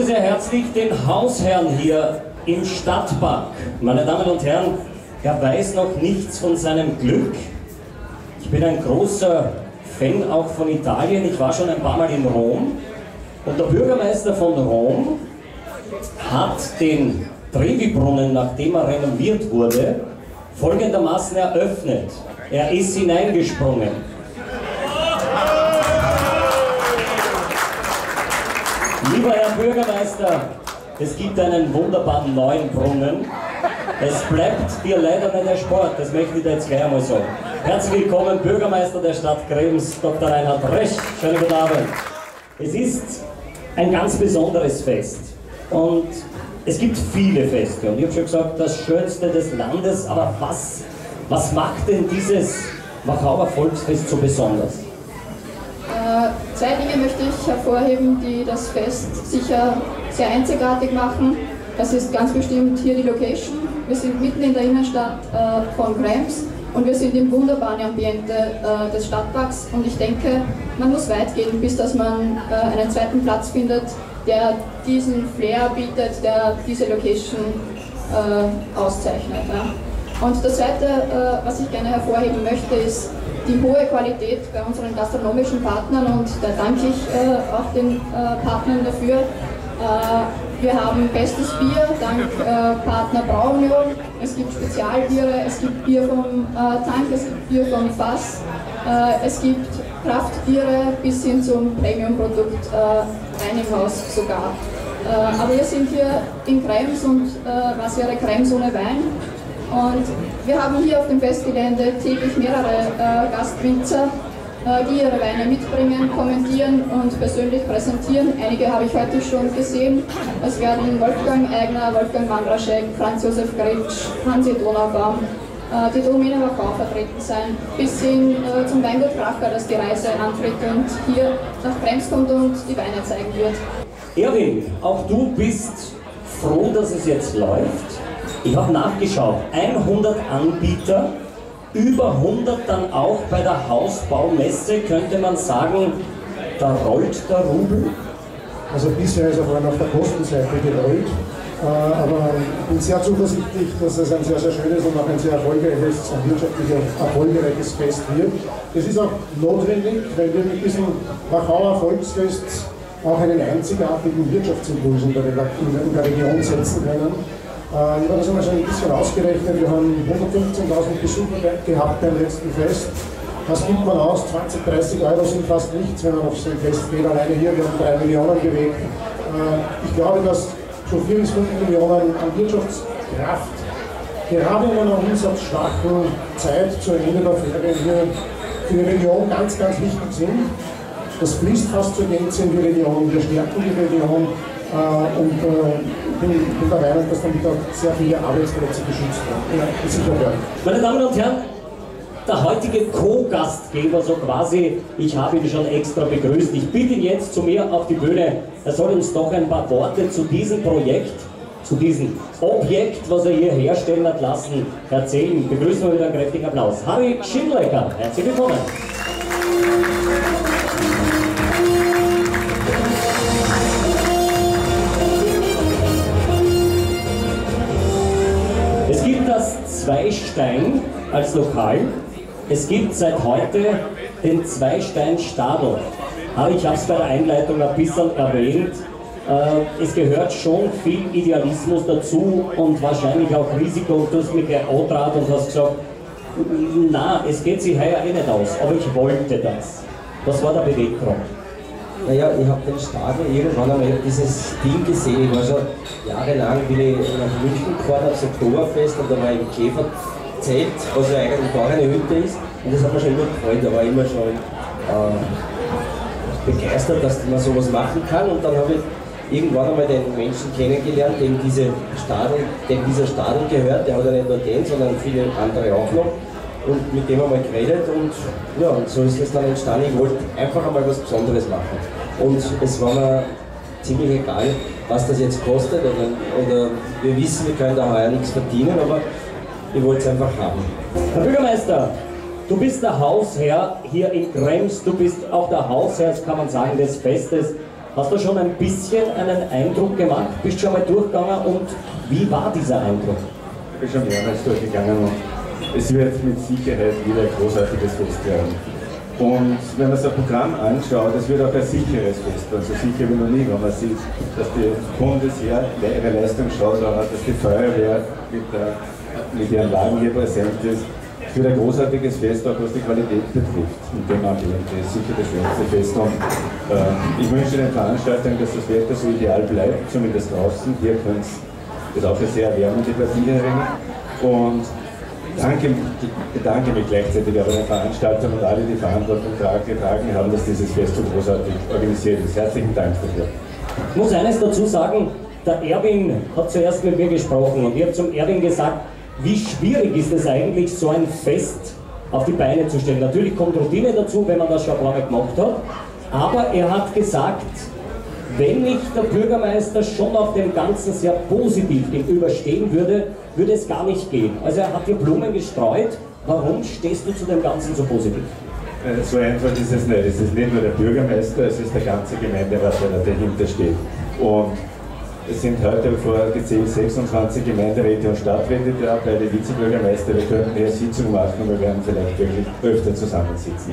sehr herzlich den Hausherrn hier im Stadtpark. Meine Damen und Herren, er weiß noch nichts von seinem Glück. Ich bin ein großer Fan auch von Italien. Ich war schon ein paar Mal in Rom. Und der Bürgermeister von Rom hat den Trevi-Brunnen, nachdem er renoviert wurde, folgendermaßen eröffnet. Er ist hineingesprungen. Lieber Herr Bürgermeister, es gibt einen wunderbaren neuen Brunnen. Es bleibt dir leider nicht der Sport, das möchte ich dir jetzt gleich einmal sagen. Herzlich willkommen, Bürgermeister der Stadt Krems, Dr. Reinhard Resch. Schönen guten Abend. Es ist ein ganz besonderes Fest und es gibt viele Feste und ich habe schon gesagt, das Schönste des Landes, aber was macht denn dieses Wachauer Volksfest so besonders? Zwei Dinge möchte ich hervorheben, die das Fest sicher sehr einzigartig machen. Das ist ganz bestimmt hier die Location. Wir sind mitten in der Innenstadt von Krems und wir sind im wunderbaren Ambiente des Stadtparks und ich denke, man muss weit gehen, bis dass man einen zweiten Platz findet, der diesen Flair bietet, der diese Location auszeichnet. Ja. Und das Zweite, was ich gerne hervorheben möchte, ist die hohe Qualität bei unseren gastronomischen Partnern und da danke ich auch den Partnern dafür. Wir haben bestes Bier, dank Partner Braunion. Es gibt Spezialbiere, es gibt Bier vom Tank, es gibt Bier vom Fass, es gibt Kraftbiere bis hin zum Premium-Produkt rein im Haus sogar. Aber wir sind hier in Krems und was wäre Krems ohne Wein? Und wir haben hier auf dem Festgelände täglich mehrere Gastwinzer, die ihre Weine mitbringen, kommentieren und persönlich präsentieren. Einige habe ich heute schon gesehen. Es werden Wolfgang Eigner, Wolfgang Mandraschek, Franz Josef Gritsch, Hansi Donaubaum, die Domäne Wachau vertreten sein, bis hin zum Weingut Kracher, das die Reise antritt und hier nach Krems kommt und die Weine zeigen wird. Erwin, auch du bist froh, dass es jetzt läuft. Ich habe nachgeschaut, 100 Anbieter, über 100 dann auch bei der Hausbaumesse, könnte man sagen, da rollt der Rubel? Also bisher ist er vor allem auf der Kostenseite gerollt, aber ich bin sehr zuversichtlich, dass es ein sehr, sehr schönes und auch ein sehr erfolgreiches, ein wirtschaftlich erfolgreiches Fest wird. Es ist auch notwendig, weil wir mit diesem Wachauer Volksfest auch einen einzigartigen Wirtschaftsimpuls in der Region setzen können. Ich habe das einmal schon ein bisschen ausgerechnet, wir haben 115.000 Besucher gehabt beim letzten Fest. Was gibt man aus? 20, 30 Euro sind fast nichts, wenn man auf so ein Fest geht. Alleine hier, wir haben 3 Millionen bewegt. Ich glaube, dass so 4 bis 5 Millionen an Wirtschaftskraft gerade in einer umsatzschwachen Zeit zu Ende der Ferien hier für die Region ganz, ganz wichtig sind. Das fließt fast zur Gänze in die Region, wir stärken die Region und bin der Meinung, dass damit auch sehr viele Arbeitsplätze geschützt werden. Meine Damen und Herren, der heutige Co-Gastgeber, so quasi, ich habe ihn schon extra begrüßt. Ich bitte ihn jetzt zu mir auf die Bühne. Er soll uns doch ein paar Worte zu diesem Projekt, zu diesem Objekt, was er hier herstellen hat lassen, erzählen. Begrüßen wir mit einem kräftigen Applaus. Harry Schindlecker, herzlich willkommen. Es gibt das Zweistein als Lokal. Es gibt seit heute den Zweistein-Stadel. Aber ich habe es bei der Einleitung ein bisschen erwähnt. Es gehört schon viel Idealismus dazu und wahrscheinlich auch Risiko. Und du hast mich gleich angetraut und hast gesagt, na, es geht sich heuer eh nicht aus, aber ich wollte das. Was war der Beweggrund? Naja, ich habe den Stadel irgendwann einmal dieses Ding gesehen. Ich war schon jahrelang, bin ich nach München gefahren aufs Oktoberfest und da war ich im Käferzelt, was ja eigentlich gar eine Hütte ist. Und das hat mir schon immer gefreut, da war ich immer schon begeistert, dass man sowas machen kann. Und dann habe ich irgendwann einmal den Menschen kennengelernt, dem dieser Stadel gehört. Der hat ja nicht nur den, sondern viele andere auch noch. Und mit dem haben wir geredet und ja, und so ist es dann entstanden. Ich wollte einfach einmal was Besonderes machen. Und es war mir ziemlich egal, was das jetzt kostet. Oder wir wissen, wir können da heuer nichts verdienen, aber ich wollte es einfach haben. Herr Bürgermeister, du bist der Hausherr hier in Krems, du bist auch der Hausherr, kann man sagen, des Festes. Hast du schon ein bisschen einen Eindruck gemacht? Bist schon mal durchgegangen und wie war dieser Eindruck? Ich bin schon mehrmals durchgegangen und es wird mit Sicherheit wieder ein großartiges Fest werden. Und wenn man so ein Programm anschaut, es wird auch ein sicheres Fest, also sicher wie noch nie, wenn man sieht, dass die Bundeswehr ihre Leistung schaut, dass die Feuerwehr mit ihren Wagen hier präsent ist. Es wird ein großartiges Fest, auch was die Qualität betrifft. In dem Ambiente ist sicher das schönste Fest. Und ich wünsche den Veranstaltern, dass das Wetter so ideal bleibt, zumindest draußen. Hier könnte es auch eine sehr erwärmende Partie erringen. Und bedanke mich gleichzeitig aber den Veranstaltern und alle, die Verantwortung getragen haben, dass dieses Fest so großartig organisiert ist. Herzlichen Dank dafür. Ich muss eines dazu sagen, der Erwin hat zuerst mit mir gesprochen und ich habe zum Erwin gesagt, wie schwierig ist es eigentlich, so ein Fest auf die Beine zu stellen. Natürlich kommt Routine dazu, wenn man das schon ein paar Mal gemacht hat, aber er hat gesagt, wenn nicht der Bürgermeister schon auf dem Ganzen sehr positiv gegenüberstehen würde, würde es gar nicht gehen. Also er hat dir Blumen gestreut. Warum stehst du zu dem Ganzen so positiv? So einfach ist es nicht. Es ist nicht nur der Bürgermeister, es ist der ganze Gemeinderat, der dahinter steht. Und es sind heute vorgezählt 26 Gemeinderäte und Stadträte da, beide Vizebürgermeister. Wir könnten mehr Sitzungen machen und wir werden vielleicht wirklich öfter zusammensitzen.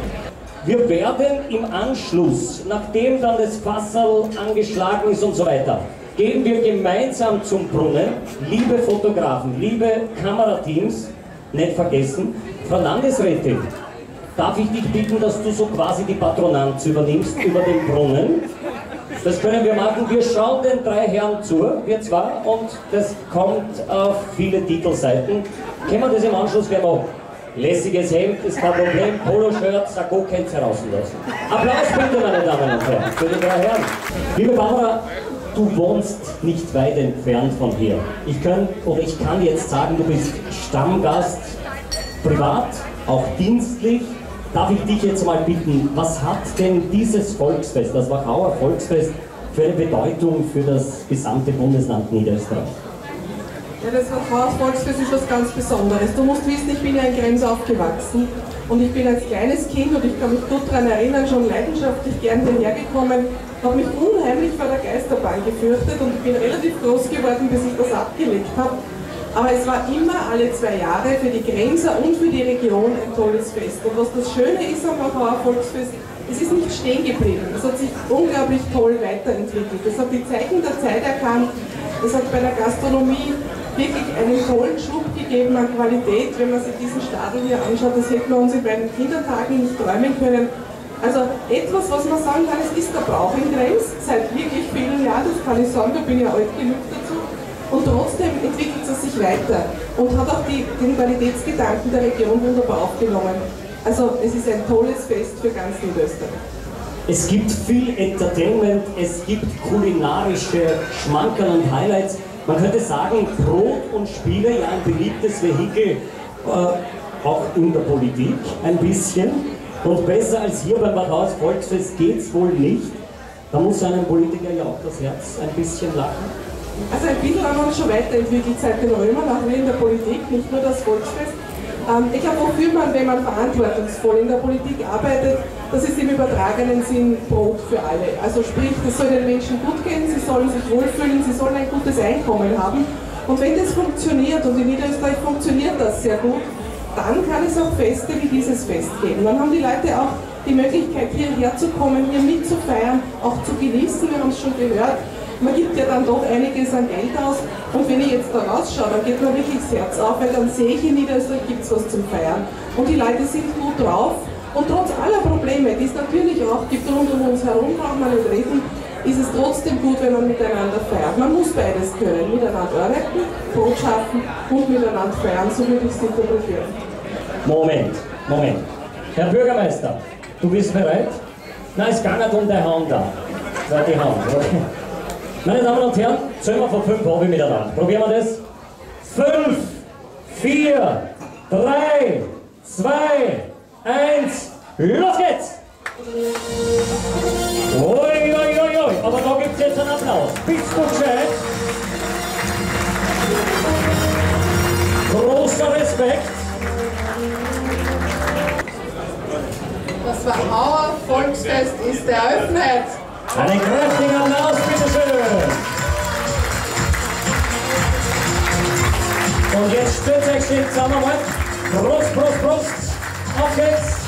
Wir werden im Anschluss, nachdem dann das Fasserl angeschlagen ist und so weiter, gehen wir gemeinsam zum Brunnen. Liebe Fotografen, liebe Kamerateams, nicht vergessen, Frau Landesrätin, darf ich dich bitten, dass du so quasi die Patronanz übernimmst über den Brunnen? Das können wir machen. Wir schauen den drei Herren zu, wir zwei, und das kommt auf viele Titelseiten. Können wir das im Anschluss gleich machen? Lässiges Hemd ist kein Problem, Poloshirt, Sakko könnt ihr rauslassen. Applaus bitte, meine Damen und Herren, für die drei Herren. Liebe Barbara, du wohnst nicht weit entfernt von hier. Ich kann jetzt sagen, du bist Stammgast, privat, auch dienstlich. Darf ich dich jetzt mal bitten, was hat denn dieses Volksfest, das Wachauer Volksfest, für eine Bedeutung für das gesamte Bundesland Niederösterreich? Ja, das Wachauer Volksfest ist was ganz Besonderes. Du musst wissen, ich bin ja in Krems aufgewachsen und ich bin als kleines Kind, und ich kann mich gut daran erinnern, schon leidenschaftlich gern hierher gekommen, habe mich unheimlich vor der Geisterbahn gefürchtet und bin relativ groß geworden, bis ich das abgelegt habe. Aber es war immer alle 2 Jahre für die Kremser und für die Region ein tolles Fest. Und was das Schöne ist am Wachauer Volksfest, es ist nicht stehen geblieben. Es hat sich unglaublich toll weiterentwickelt. Es hat die Zeichen der Zeit erkannt. Es hat bei der Gastronomie wirklich einen tollen Schub gegeben an Qualität. Wenn man sich diesen Stadel hier anschaut, das hätten wir uns in meinen Kindertagen nicht träumen können. Also etwas, was man sagen kann, es ist der Brauch in Krems seit wirklich vielen Jahren, das kann ich sagen, da bin ich ja alt genug dazu. Und trotzdem entwickelt es sich weiter und hat auch den Qualitätsgedanken der Region wunderbar aufgenommen. Also es ist ein tolles Fest für ganz Niederösterreich. Es gibt viel Entertainment, es gibt kulinarische Schmankerl und Highlights. Man könnte sagen, Brot und Spiele, ja, ein beliebtes Vehikel, auch in der Politik ein bisschen. Und besser als hier beim Wachauer Volksfest geht es wohl nicht. Da muss einem Politiker ja auch das Herz ein bisschen lachen. Also ein bisschen haben wir uns schon weiterentwickelt seit den Römern, auch wir in der Politik, nicht nur das Volksfest. Ich glaube, wofür man, wenn man verantwortungsvoll in der Politik arbeitet, das ist im übertragenen Sinn Brot für alle. Also sprich, es soll den Menschen gut gehen, sie sollen sich wohlfühlen, sie sollen ein gutes Einkommen haben. Und wenn das funktioniert, und in Niederösterreich funktioniert das sehr gut, dann kann es auch Feste wie dieses Fest geben. Dann haben die Leute auch die Möglichkeit, hierher zu kommen, hier mitzufeiern, auch zu genießen, wir haben es schon gehört. Man gibt ja dann doch einiges an Geld aus, und wenn ich jetzt da rausschaue, dann geht mir wirklich das Herz auf, weil dann sehe ich, in Niederösterreich gibt es was zum Feiern. Und die Leute sind gut drauf, und trotz aller Probleme, die es natürlich auch gibt rund um uns herum, braucht man nicht reden, ist es trotzdem gut, wenn man miteinander feiert. Man muss beides können, miteinander arbeiten, Brot schaffen und miteinander feiern, so würde ich es interpretieren. Moment. Herr Bürgermeister, du bist bereit? Nein, es geht nicht um deine Hand da. Das die Hand, okay. Meine Damen und Herren, zählen wir von 5 Hobby miteinander. Probieren wir das? 5, 4, 3, 2, 1, los geht's! Ui, aber da gibt es jetzt einen Applaus. Bist du gescheit? Großer Respekt. Das Wachauer Volksfest ist eröffnet. Einen kräftigen Applaus, bitteschön! Und jetzt stürzt euch schön zusammen mal. Prost, Prost, Prost! Auf geht's!